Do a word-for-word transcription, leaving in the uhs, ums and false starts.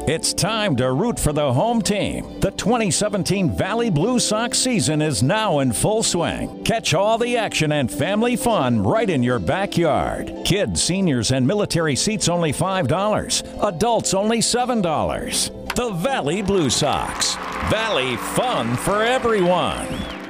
It's time to root for the home team. The twenty seventeen Valley Blue Sox season is now in full swing. Catch all the action and family fun right in your backyard. Kids, seniors, and military seats only five dollars. Adults only seven dollars. The Valley Blue Sox. Valley fun for everyone.